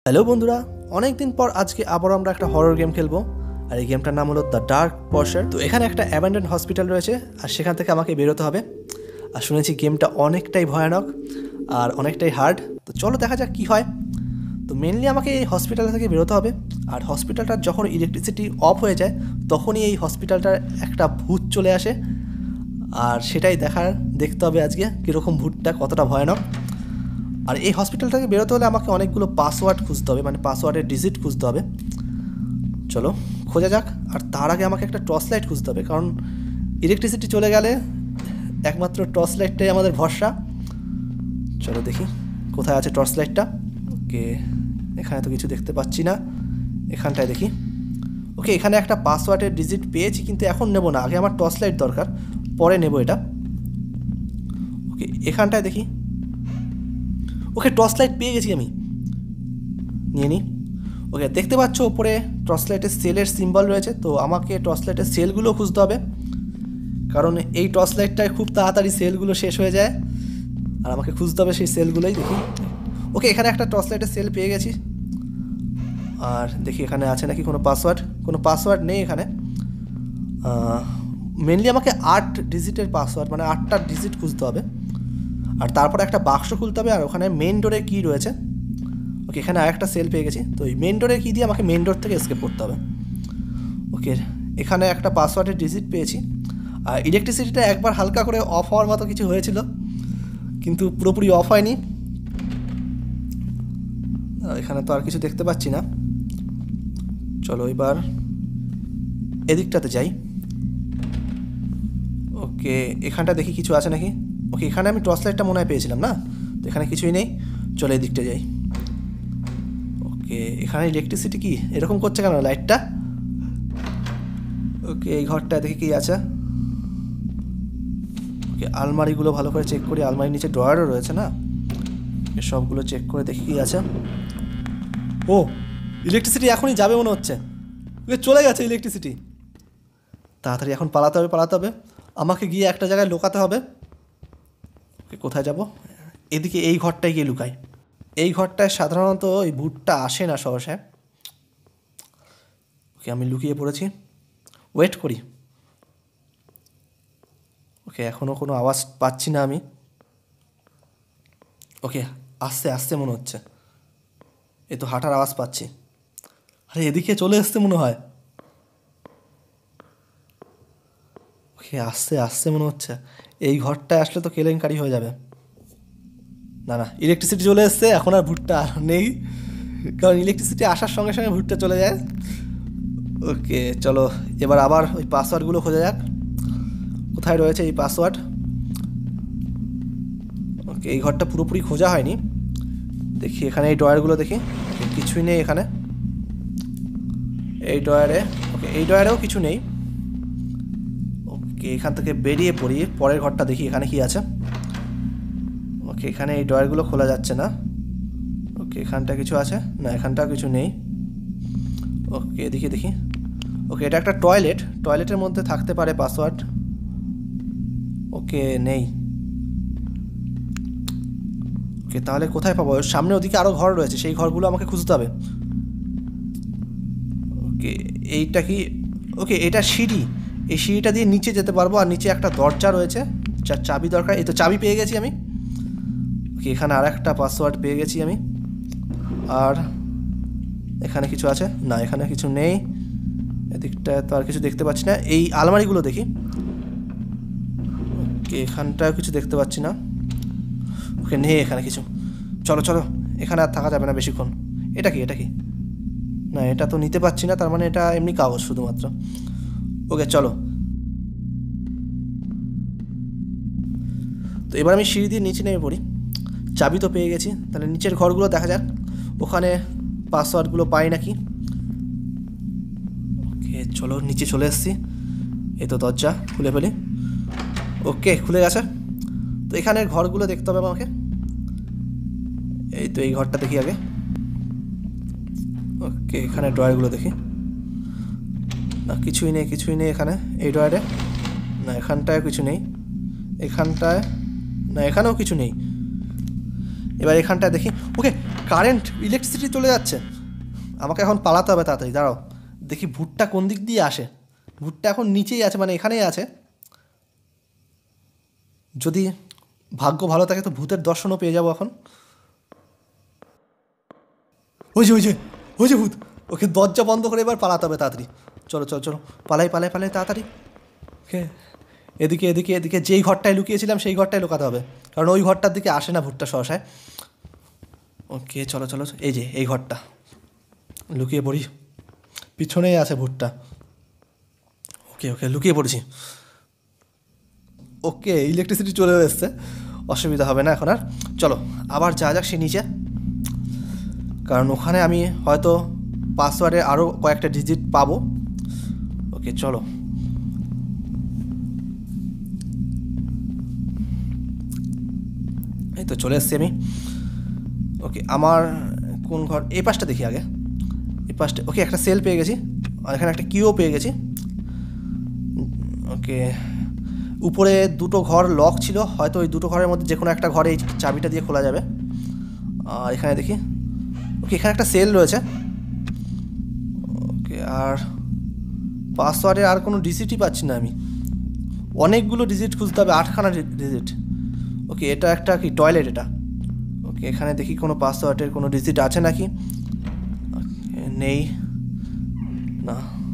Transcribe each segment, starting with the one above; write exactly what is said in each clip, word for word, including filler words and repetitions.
Hello বন্ধুরা, অনেক দিন পর আজকে আবার আমরা একটা হরর গেম খেলবো। আর এই গেমটার নাম হলো দ্য ডার্ক পরশার। তো এখানে একটা অ্যাবান্ডেন্ড হসপিটাল রয়েছে, আর সেখান থেকে আমাকে বেরোতে হবে। আর শুনেছি গেমটা অনেকটাই ভয়ানক আর অনেকটাই হার্ড। তো চলো দেখা যাক কী হয়। তো মেনলি আমাকে এই হসপিটাল থেকে বেরোতে হবে। আর হসপিটালটার যখন ইলেকট্রিসিটি অফ হয়ে যায় তখনই এই হসপিটালটার একটা ভূত চলে আসে। আর সেটাই দেখার দেখতে হবে আজকে কীরকম ভূতটা কতটা ভয়ানক। আর এই হসপিটাল থেকে বেরোতে হলে আমাকে অনেকগুলো পাসওয়ার্ড খুঁজতে হবে, মানে পাসওয়ার্ডের ডিজিট খুঁজতে হবে। চলো খোঁজা যাক। আর তার আগে আমাকে একটা টর্চ লাইট খুঁজতে হবে, কারণ ইলেকট্রিসিটি চলে গেলে একমাত্র টর্চ লাইটটাই আমাদের ভরসা। চলো দেখি কোথায় আছে টর্চ লাইটটা। ওকে, এখানে তো কিছু দেখতে পাচ্ছি না। এখানটায় দেখি। ওকে, এখানে একটা পাসওয়ার্ডের ডিজিট পেয়েছি, কিন্তু এখন নেব না, আগে আমার টর্চ লাইট দরকার, পরে নেব এটা। ওকে, এখানটায় দেখি। ওকে, টর্চ লাইট পেয়ে গেছি আমি, নিয়ে নিই। ওকে, দেখতে পাচ্ছ ওপরে টর্চ লাইটের সেলের সিম্বল রয়েছে। তো আমাকে টর্চ লাইটের সেলগুলো খুঁজতে হবে, কারণ এই টর্চ লাইটটায় খুব তাড়াতাড়ি সেলগুলো শেষ হয়ে যায়, আর আমাকে খুঁজতে হবে সেই সেলগুলোই। দেখি। ওকে, এখানে একটা টর্চ লাইটের সেল পেয়ে গেছি। আর দেখি এখানে আছে নাকি কোনো পাসওয়ার্ড। কোনো পাসওয়ার্ড নেই এখানে। মেনলি আমাকে আট ডিজিটের পাসওয়ার্ড, মানে আটটা ডিজিট খুঁজতে হবে। আর তারপরে একটা বাক্স খুলতে হবে, আর ওখানে মেন ডোরে কী রয়েছে। ওকে, এখানে আরেকটা সেল পেয়ে গেছি। তো এই মেন ডোরে কী দিয়ে আমাকে মেন ডোর থেকে এসকেপ করতে হবে। ওকে, এখানে একটা পাসওয়ার্ডের ডিজিট পেয়েছি। আর ইলেকট্রিসিটিটা একবার হালকা করে অফ হওয়ার মতো কিছু হয়েছিল, কিন্তু পুরোপুরি অফ হয়নি। এখানে তো আর কিছু দেখতে পাচ্ছি না। চলো এবার এদিকটাতে যাই। ওকে, এখানটা দেখি কিছু আছে নাকি। ওকে, এখানে আমি টর্চ লাইটটা মনে হয় পেয়েছিলাম না, তো এখানে কিছুই নেই। চলো এদিকটা যাই। ওকে, এখানে ইলেকট্রিসিটি কি এরকম করছে কেন লাইটটা। ওকে, এই ঘরটা দেখি কি আছে। ওকে, আলমারিগুলো ভালো করে চেক করি। আলমারির নিচে ড্রয়ারও রয়েছে না, সবগুলো চেক করে দেখি কি আছে। ও, ইলেকট্রিসিটি এখনই যাবে মনে হচ্ছে। ওকে, চলে গেছে ইলেকট্রিসিটি। তাড়াতাড়ি এখন পালাতে হবে পালাতে হবে আমাকে গিয়ে একটা জায়গায় লুকাতে হবে। ওকে, কোথায় যাব? এদিকে এই ঘরটায় গিয়ে লুকাই। এই ঘরটায় সাধারণত এই ভূতটা আসে না সহসা। ওকে, আমি লুকিয়ে পড়েছি, ওয়েট করি। ওকে, এখনও কোনো আওয়াজ পাচ্ছি না আমি। ওকে, আস্তে আস্তে মনে হচ্ছে। এই তো হাঁটার আওয়াজ পাচ্ছি। আরে এদিকে চলে আসতে মনে হয়। ওকে, আস্তে আস্তে মনে হচ্ছে। এই ঘরটায় আসলে তো কেলেঙ্কারি হয়ে যাবে। না না, ইলেকট্রিসিটি চলে এসছে, এখন আর ভূতটা নেই, কারণ ইলেকট্রিসিটি আসার সঙ্গে সঙ্গে ভূতটা চলে যায়। ওকে, চলো এবার আবার ওই পাসওয়ার্ডগুলো খোঁজা যাক। কোথায় রয়েছে এই পাসওয়ার্ড। ওকে, এই ঘরটা পুরোপুরি খোঁজা হয়নি। দেখি এখানে এই ড্রয়ারগুলো দেখি, কিছুই নেই এখানে এই ড্রয়ারে। ওকে, এই ড্রয়ারেও কিছু নেই। ওকে, এখান থেকে বেরিয়ে পড়ি, পরের ঘরটা দেখি এখানে কি আছে। ওকে, এখানে এই ড্রয়ারগুলো খোলা যাচ্ছে না। ওকে, এখানটা কিছু আছে না, এখানটাও কিছু নেই। ওকে, দেখি দেখি। ওকে, এটা একটা টয়লেট, টয়লেটের মধ্যে থাকতে পারে পাসওয়ার্ড। ওকে, নেই। ওকে, তাহলে কোথায় পাবো? সামনে ওদিকে আরও ঘর রয়েছে, সেই ঘরগুলো আমাকে খুঁজতে হবে। ওকে, এইটা কি? ওকে, এটা সিঁড়ি, এই সিঁড়িটা দিয়ে নিচে যেতে পারবো। আর নিচে একটা দরজা রয়েছে, যার চাবি দরকার। এই তো চাবি পেয়ে গেছি আমি। ওকে, এখানে আর একটা পাসওয়ার্ড পেয়ে গেছি আমি। আর এখানে কিছু আছে না, এখানে কিছু নেই। এদিকটা তো আর কিছু দেখতে পাচ্ছি না। এই আলমারিগুলো দেখি। ওকে, এখানটাও কিছু দেখতে পাচ্ছি না। ওকে, নেই এখানে কিছু। চলো চলো, এখানে আর থাকা যাবে না বেশিক্ষণ। এটা কি? এটা কি? না, এটা তো নিতে পারছি না, তার মানে এটা এমনি কাগজ শুধুমাত্র। ওকে, চলো। তো এবার আমি সিঁড়ি দিয়ে নিচে নেমে পড়ি। চাবি তো পেয়ে গেছি, তাহলে নিচের ঘরগুলো দেখা যাক ওখানে পাসওয়ার্ডগুলো পাই নাকি। ওকে, চলো নিচে চলে এসেছি। এই তো দরজা, খুলে ফেলি। ওকে, খুলে গেছে। তো এখানের ঘরগুলো দেখতে হবে আমাকে। এই তো এই ঘরটা দেখি আগে। ওকে, এখানে ড্রয়ারগুলো দেখি। না, কিছুই নেই কিছুই নেই এখানে এই ড্রয়ারে। না, এখানটায় কিছু নেই। এখানটায় না, এখানেও কিছু নেই। এবার এখানটায় দেখি। ওকে, কারেন্ট ইলেকট্রিসিটি চলে যাচ্ছে। আমাকে এখন পালাতে হবে তাড়াতাড়ি। দাঁড়াও দেখি ভূতটা কোন দিক দিয়ে আসে। ভূতটা এখন নিচেই আছে, মানে এখানেই আছে। যদি ভাগ্য ভালো থাকে তো ভূতের দর্শনও পেয়ে যাবো এখন। ওই যে ওই যে ওই যে ভূত, ওকে দরজা বন্ধ করে এবার পালাতে হবে তাড়াতাড়ি। চলো চলো চলো, পালাই পালাই পালাই তাড়াতাড়ি। ওকে, এদিকে এদিকে এদিকে যেই ঘরটায় লুকিয়েছিলাম সেই ঘরটায় লুকাতে হবে, কারণ ওই ঘরটার দিকে আসে না ভূতটা সহসায়। ওকে চলো চলো, এই যে এই ঘরটা, লুকিয়ে পড়ি। পিছনেই আছে ভূতটা। ওকে ওকে লুকিয়ে পড়েছি। ওকে ইলেকট্রিসিটি চলে এসছে, অসুবিধা হবে না এখন আর। চলো আবার যা যাক সে নিচে, কারণ ওখানে আমি হয়তো পাসওয়ার্ডে আরও কয়েকটা ডিজিট পাবো। ওকে চলো, এই তো চলে এসছি আমি। ওকে আমার কোন ঘর, এই পাশটা দেখি আগে, এই পাশটা। ওকে একটা সেল পেয়ে গেছি, আর এখানে একটা কিও পেয়ে গেছি। ওকে উপরে দুটো ঘর লক ছিল, হয়তো ওই দুটো ঘরের মধ্যে যে কোনো একটা ঘরে এই চাবিটা দিয়ে খোলা যাবে। আর এখানে দেখি, ওকে এখানে একটা সেল রয়েছে। ওকে আর পাসওয়ার্ডে আর কোনো ডিজিটই পাচ্ছি না আমি, অনেকগুলো ডিজিট খুঁজতে হবে, আটখানা ডিজিট। ওকে এটা একটা কি টয়লেট এটা। ওকে এখানে দেখি কোনো পাসওয়ার্ডের কোনো ডিজিট আছে নাকি, নেই না।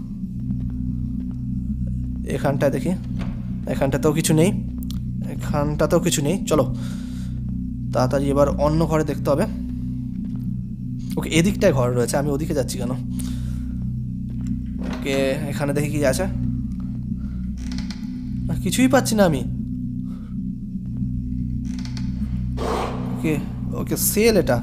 এখানটায় দেখি, এখানটাতেও কিছু নেই, এখানটাতেও কিছু নেই। চলো তাড়াতাড়ি এবার অন্য ঘরে দেখতে হবে। ওকে এদিকটায় ঘর রয়েছে, আমি ওদিকে যাচ্ছি কেন? ওকে এখানে দেখি কি আছে, কিছুই পাচ্ছি না আমি। ওকে ওকে সেল এটা,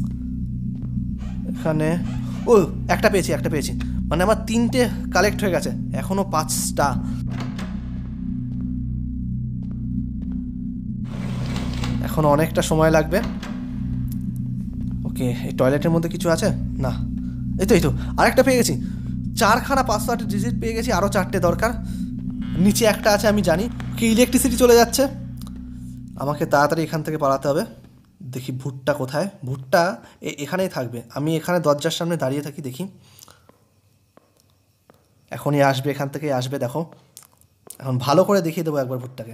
এখানে ও একটা পেয়েছি, একটা পেয়েছি, মানে আমার তিনটে কালেক্ট হয়ে গেছে, এখনও পাঁচটা। এখন অনেকটা সময় লাগবে। ওকে এই টয়লেটের মধ্যে কিছু আছে না, এই তো এই তো আরেকটা পেয়ে গেছি, চারখানা পাসওয়ার্ডের ডিজিট পেয়ে গেছি, আরও চারটে দরকার। নিচে একটা আছে আমি জানি। কি ইলেকট্রিসিটি চলে যাচ্ছে, আমাকে তাড়াতাড়ি এখান থেকে পালাতে হবে। দেখি ভূতটা কোথায়, ভূতটা এখানেই থাকবে, আমি এখানে দরজার সামনে দাঁড়িয়ে থাকি, দেখি এখনই আসবে, এখান থেকেই আসবে। দেখো এখন ভালো করে দেখিয়ে দেবো একবার ভূতটাকে।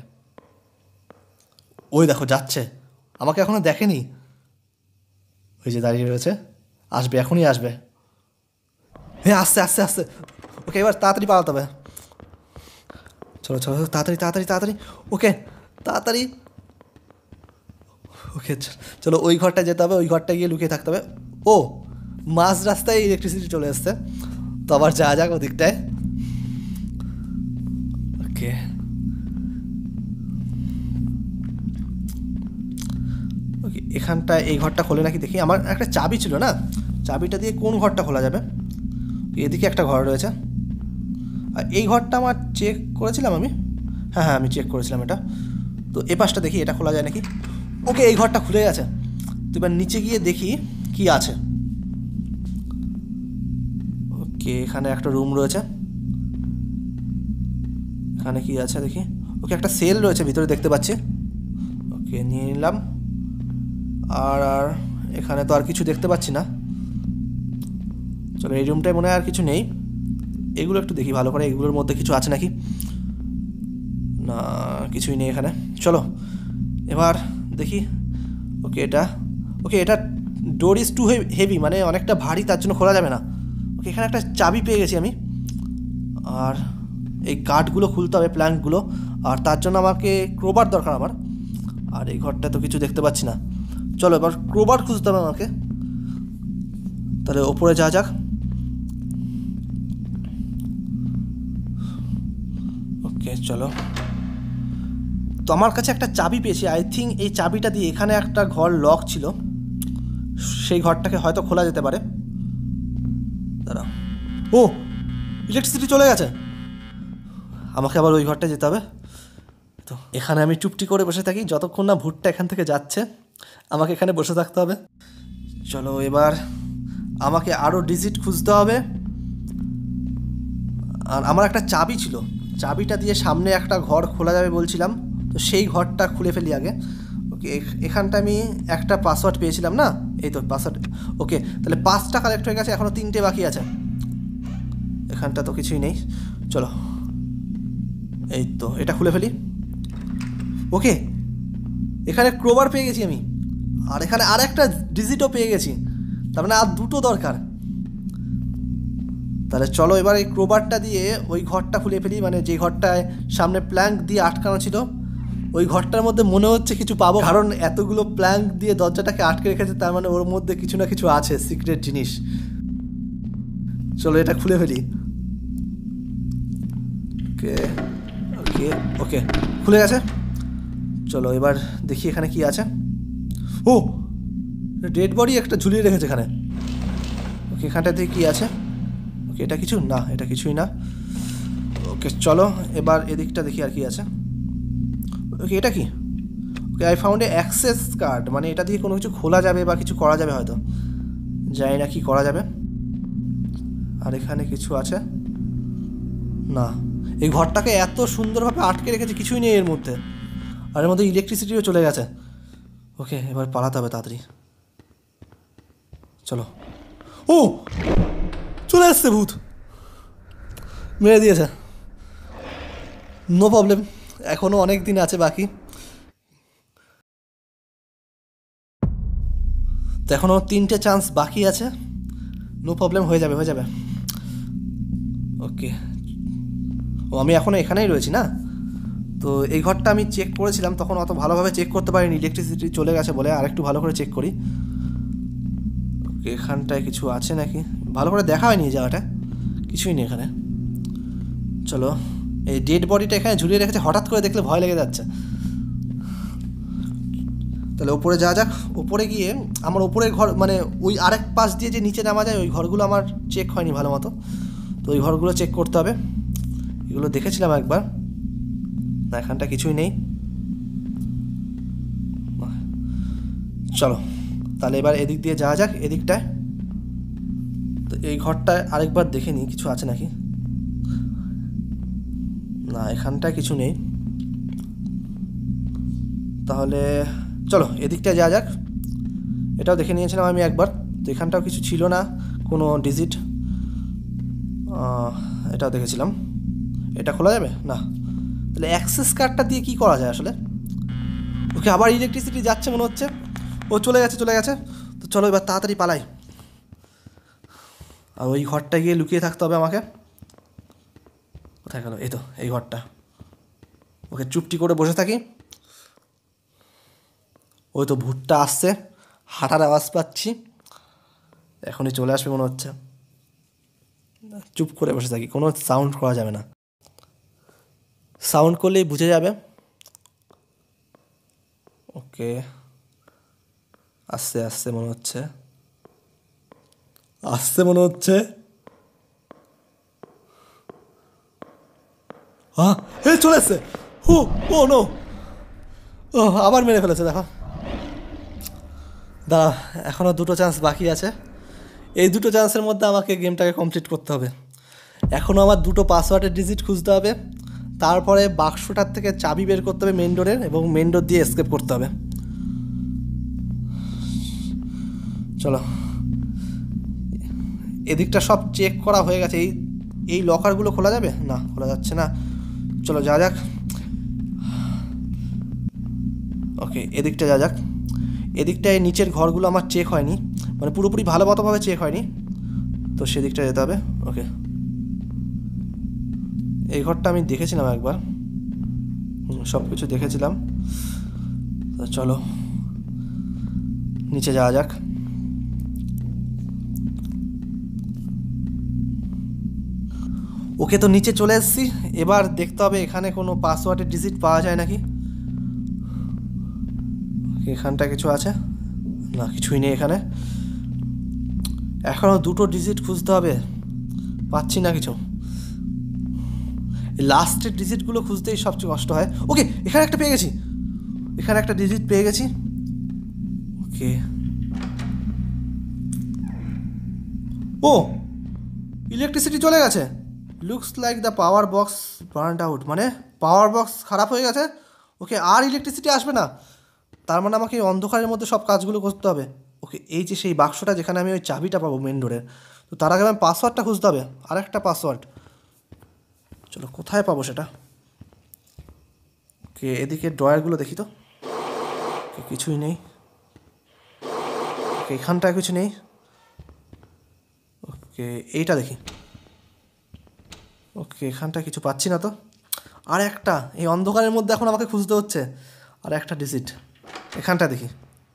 ওই দেখো যাচ্ছে, আমাকে এখনও দেখেনি, ওই যে দাঁড়িয়ে রয়েছে, আসবে এখনই আসবে। হ্যাঁ আসছে আসছে আসছে। ওকে এবার তাড়াতাড়ি পালাতে হবে। চলো চলো তাড়াতাড়ি তাড়াতাড়ি তাড়াতাড়ি, ওকে তাড়াতাড়ি। ওকে চলো ওই ঘরটায় যেতে হবে, ওই ঘরটায় গিয়ে লুকিয়ে থাকতে হবে। ও মাঝ রাস্তায় ইলেকট্রিসিটি চলে এসছে, তো আবার যা যাক ওদিকটায়। ওকে ওকে এখানটায় এই ঘরটা খোলে নাকি দেখি, আমার একটা চাবি ছিল না, চাবিটা দিয়ে কোন ঘরটা খোলা যাবে? এদিকে একটা ঘর রয়েছে, আর এই ঘরটা আমার চেক করেছিলাম আমি, হ্যাঁ হ্যাঁ আমি চেক করেছিলাম এটা। তো এ পাশটা দেখি এটা খোলা যায় নাকি। ওকে এই ঘরটা খুলে গেছে, তো এবার নিচে গিয়ে দেখি কি আছে। ওকে এখানে একটা রুম রয়েছে, এখানে কি আছে দেখি। ওকে একটা সেল রয়েছে ভিতরে দেখতে পাচ্ছি, ওকে নিয়ে নিলাম। আর আর এখানে তো আর কিছু দেখতে পাচ্ছি না। চলো এই রুমটায় মনে হয় আর কিছু নেই, এগুলো একটু দেখি ভালো করে, এগুলোর মধ্যে কিছু আছে নাকি। না কিছুই নেই এখানে। চলো এবার দেখি। ওকে এটা, ওকে এটা ডোর ইজ টু হেভি, মানে অনেকটা ভারী, তার জন্য খোলা যাবে না। ওকে এখানে একটা চাবি পেয়ে গেছি আমি, আর এই কাঠগুলো খুলতে হবে, প্ল্যাঙ্কগুলো, আর তার জন্য আমাকে ক্রোবার দরকার আমার। আর এই ঘরটা তো কিছু দেখতে পাচ্ছি না। চলো এবার ক্রোবার খুঁজতে হবে আমাকে, তাহলে ওপরে যা যাক। ওকে চলো, তো আমার কাছে একটা চাবি পেয়েছি, আই থিঙ্ক এই চাবিটা দিয়ে এখানে একটা ঘর লক ছিল, সেই ঘরটাকে হয়তো খোলা যেতে পারে। দাঁড়া, ও ইলেকট্রিসিটি চলে গেছে, আমাকে আবার ওই ঘরটা যেতে হবে। তো এখানে আমি চুপটি করে বসে থাকি যতক্ষণ না ভূতটা এখান থেকে যাচ্ছে, আমাকে এখানে বসে থাকতে হবে। চলো এবার আমাকে আরও ডিজিট খুঁজতে হবে, আর আমার একটা চাবি ছিল, চাবিটা দিয়ে সামনে একটা ঘর খোলা যাবে বলছিলাম, তো সেই ঘরটা খুলে ফেলি আগে। ওকে এখানটা আমি একটা পাসওয়ার্ড পেয়েছিলাম না, এই তো পাসওয়ার্ড। ওকে, তাহলে পাঁচটা কালেক্ট হয়ে গেছে, এখনও তিনটে বাকি আছে। এখানটা তো কিছুই নেই, চলো এই তো এটা খুলে ফেলি। ওকে, এখানে ক্রোবার পেয়ে গেছি আমি, আর এখানে আর একটা ডিজিটও পেয়ে গেছি, তার মানে আর দুটো দরকার। তাহলে চলো এবার এই ক্রোবারটা দিয়ে ওই ঘরটা খুলে ফেলি, মানে যে ঘরটায় সামনে প্ল্যাঙ্ক দিয়ে আটকানো ছিল ওই ঘরটার মধ্যে মনে হচ্ছে কিছু পাবো, কারণ এতগুলো প্ল্যাঙ্ক দিয়ে দরজাটাকে আটকে রেখেছে, তার মানে ওর মধ্যে কিছু না কিছু আছে, সিক্রেট জিনিস। চলো এটা খুলে ফেলি। ওকে ওকে ওকে, খুলে গেছে। চলো এবার দেখি এখানে কি আছে। ও, ডেড বডি একটা ঝুলিয়ে রেখেছে এখানে। ওকে, এখানটাতে কি আছে? ওকে, এটা কিছু না, এটা কিছুই না। ওকে চলো এবার এদিকটা দেখি আর কি আছে। ওকে, এটা কি? Okay, I found a access card, মানে এটা দিয়ে কোনো কিছু খোলা যাবে বা কিছু করা যাবে হয়তো, জানি না কি করা যাবে। আর এখানে কিছু আছে না, এই ঘরটাকে এত সুন্দরভাবে আটকে রেখেছে, কিছুই নেই এর মধ্যে, আর এর মধ্যে ইলেকট্রিসিটিও চলে গেছে। ওকে, এবার পালাতে হবে তাড়াতাড়ি, চলো। ও, চলে আসছে ভূত, মেরে দিয়েছে। নো প্রবলেম, এখনও অনেক দিন আছে বাকি, তো এখনও তিনটে চান্স বাকি আছে। নো প্রবলেম, হয়ে যাবে হয়ে যাবে। ওকে, ও আমি এখনও এখানেই রয়েছি না, তো এই ঘরটা আমি চেক করেছিলাম, তখন অত ভালোভাবে চেক করতে পারিনি, ইলেকট্রিসিটি চলে গেছে বলে। আর একটু ভালো করে চেক করি। ওকে, এখানটায় কিছু আছে নাকি, ভালো করে দেখা হয়নি জায়গাটা, কিছুই নেই এখানে। চলো, এই ডেড বডিটা এখানে ঝুলিয়ে রেখেছে, হঠাৎ করে দেখলে ভয় লেগে যাচ্ছে। তাহলে ওপরে যাওয়া যাক। ওপরে গিয়ে আমার ওপরের ঘর, মানে ওই আরেক পাশ দিয়ে যে নিচে নামা যায়, ওই ঘরগুলো আমার চেক হয়নি ভালো মতো, তো ওই ঘরগুলো চেক করতে হবে। এগুলো দেখেছিলাম একবার, না এখানটা কিছুই নেই। চলো তাহলে এবার এদিক দিয়ে যাওয়া যাক, এদিকটায়। তো এই ঘরটায় আরেকবার দেখে নিই কিছু আছে নাকি। না, এখানটায় কিছু নেই, তাহলে চলো এদিকটায় যাওয়া যাক। এটাও দেখে নিয়েছিলাম আমি একবার, তো এখানটাও কিছু ছিল না, কোনো ডিজিট। এটাও দেখেছিলাম, এটা খোলা যাবে না। তাহলে অ্যাক্সেস কার্ডটা দিয়ে কী করা যায় আসলে? ওকে, আবার ইলেকট্রিসিটি যাচ্ছে মনে হচ্ছে। ও চলে গেছে চলে গেছে, তো চলো এবার তাড়াতাড়ি পালাই। আর ওই ঘরটা গিয়ে লুকিয়ে থাকতে হবে আমাকে। কোথায় গেল? এই তো এই ঘরটা। ওকে, চুপটি করে বসে থাকি। ওই তো ভূতটা আসছে, হাঁটার আওয়াজ পাচ্ছি, এখনই চলে আসবে মনে হচ্ছে। চুপ করে বসে থাকি, কোনো সাউন্ড করা যাবে না, সাউন্ড করলেই বুঝে যাবে। ওকে, আসছে আসছে মনে হচ্ছে, আসছে মনে হচ্ছে। হ্যাঁ, এই চলে এসছে। হু, ও নো, ও আবার মেরে ফেলেছে দেখো। দাঁড়া, এখনও দুটো চান্স বাকি আছে, এই দুটো চান্সের মধ্যে আমাকে গেমটাকে কমপ্লিট করতে হবে। এখনও আমার দুটো পাসওয়ার্ডের ডিজিট খুঁজতে হবে, তারপরে বাক্সটার থেকে চাবি বের করতে হবে মেন ডোরের, এবং মেন ডোর দিয়ে এসকেপ করতে হবে। চলো, এদিকটা সব চেক করা হয়ে গেছে। এই এই লকারগুলো খোলা যাবে না, খোলা যাচ্ছে না। চলো যা যাক। ওকে, এদিকটা যা যাক। এদিকটায় নিচের ঘরগুলো আমার চেক হয়নি, মানে পুরোপুরি ভালো মতোভাবে চেক হয়নি, তো সেদিকটা যেতে হবে। ওকে, এই ঘরটা আমি দেখেছিলাম একবার, সব কিছু দেখেছিলাম। তো চলো নিচে যাওয়া যাক। ওকে, তো নিচে চলে এসেছি, এবার দেখতে হবে এখানে কোনো পাসওয়ার্ডের ডিজিট পাওয়া যায় নাকি। এখানটা কিছু আছে না, কিছুই নেই এখানে। এখনও দুটো ডিজিট খুঁজতে হবে, পাচ্ছি না কিছু। লাস্টের ডিজিটগুলো খুঁজতেই সবচেয়ে কষ্ট হয়। ওকে, এখানে একটা পেয়ে গেছি, এখানে একটা ডিজিট পেয়ে গেছি। ওকে, ও ইলেকট্রিসিটি চলে গেছে। Looks like the power box burned out, মানে পাওয়ার বক্স খারাপ হয়ে গেছে। ওকে, আর ইলেকট্রিসিটি আসবে না, তার মানে আমাকে এই অন্ধকারের মধ্যে সব কাজগুলো করতে হবে। ওকে, এই যে সেই বাক্সটা যেখানে আমি ওই চাবিটা পাবো মেন ডোরের। তো তার আগে আমি পাসওয়ার্ডটা খুঁজতে হবে, আর একটা পাসওয়ার্ড। চলো কোথায় পাবো সেটা। ওকে, এদিকে ড্রয়ারগুলো দেখি তো। ওকে, কিছুই নেই। ওকে, এখানটায় কিছু নেই। ওকে, এইটা দেখি। ওকে, এখানটায় কিছু পাচ্ছি না তো। আর একটা, এই অন্ধকারের মধ্যে এখন আমাকে খুঁজতে হচ্ছে। আর একটা ডিজিট এখানটা দেখি।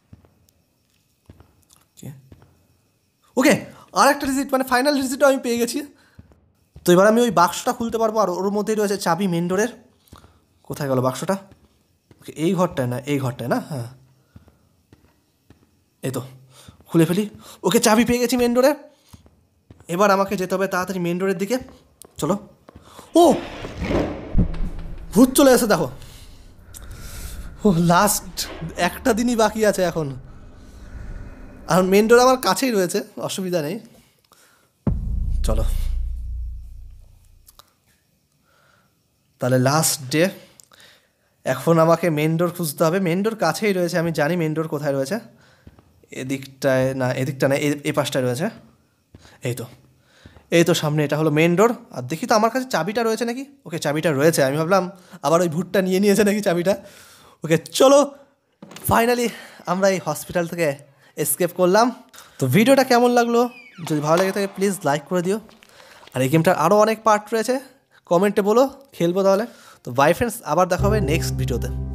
ওকে ওকে আর একটা ডিজিট, মানে ফাইনাল ডিজিটও আমি পেয়ে গেছি। তো এবার আমি ওই বাক্সটা খুলতে পারবো, আর ওর মধ্যেই রয়েছে চাবি মেন ডোরের। কোথায় গেল বাক্সটা? ওকে, এই ঘরটায় না, এই ঘরটায় না, হ্যাঁ এই তো, খুলে ফেলি। ওকে, চাবি পেয়ে গেছি মেন ডোরে। এবার আমাকে যেতে হবে তাড়াতাড়ি মেন ডোরের দিকে। চলো। ও, ভূত চলে এসে দেখো। ও, লাস্ট একটা দিনই বাকি আছে এখন, আর মেন ডোর আমার কাছেই রয়েছে, অসুবিধা নেই। চলো তাহলে লাস্ট ডে। এখন আমাকে মেন ডোর খুঁজতে হবে। মেন ডোর কাছেই রয়েছে, আমি জানি মেন ডোর কোথায় রয়েছে। এদিকটায় না, এদিকটা না, এ পাশটায় রয়েছে। এই তো, এই তো সামনে, এটা হলো মেন ডোর। আর দেখি তো আমার কাছে চাবিটা রয়েছে নাকি। ওকে, চাবিটা রয়েছে। আমি ভাবলাম আবার ওই ভূতটা নিয়ে নিয়েছে নাকি চাবিটা। ওকে চলো, ফাইনালি আমরা এই হসপিটাল থেকে এসকেপ করলাম। তো ভিডিওটা কেমন লাগলো, যদি ভালো লাগে থাকে প্লিজ লাইক করে দিও। আর এই গেমটার আরও অনেক পার্ট রয়েছে, কমেন্টে বলো, খেলবো তাহলে। তো বাই ফ্রেন্ডস, আবার দেখা হবে নেক্সট ভিডিওতে।